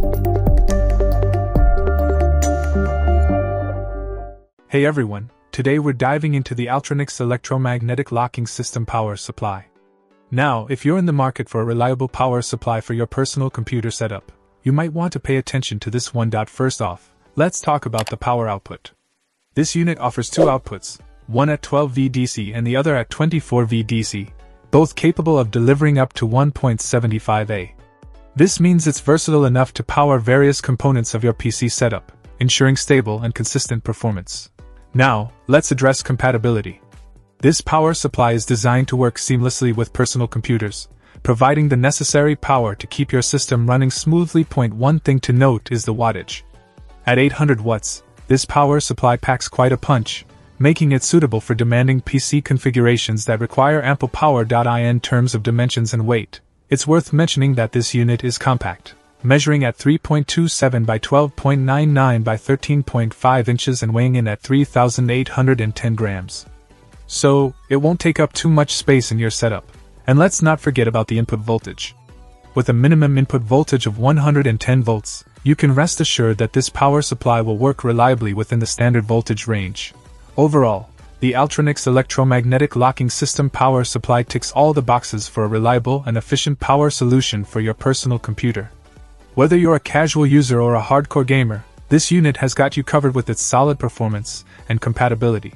Hey everyone, today we're diving into the Altronix Electromagnetic locking system power supply. Now, if you're in the market for a reliable power supply for your personal computer setup, you might want to pay attention to this one. First off, let's talk about the power output. This unit offers two outputs, one at 12V DC and the other at 24V DC, both capable of delivering up to 1.75 A. This means it's versatile enough to power various components of your PC setup, ensuring stable and consistent performance. Now, let's address compatibility. This power supply is designed to work seamlessly with personal computers, providing the necessary power to keep your system running smoothly. One thing to note is the wattage. At 800 watts, this power supply packs quite a punch, making it suitable for demanding PC configurations that require ample power. In terms of dimensions and weight, it's worth mentioning that this unit is compact, measuring at 3.27 by 12.99 by 13.5 inches and weighing in at 3,810 grams. So, it won't take up too much space in your setup. And let's not forget about the input voltage. With a minimum input voltage of 110 volts, you can rest assured that this power supply will work reliably within the standard voltage range. Overall, the Altronix Electromagnetic locking system power supply ticks all the boxes for a reliable and efficient power solution for your personal computer. Whether you're a casual user or a hardcore gamer, this unit has got you covered with its solid performance and compatibility.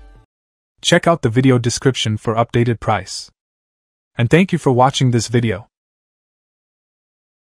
Check out the video description for updated price. And thank you for watching this video.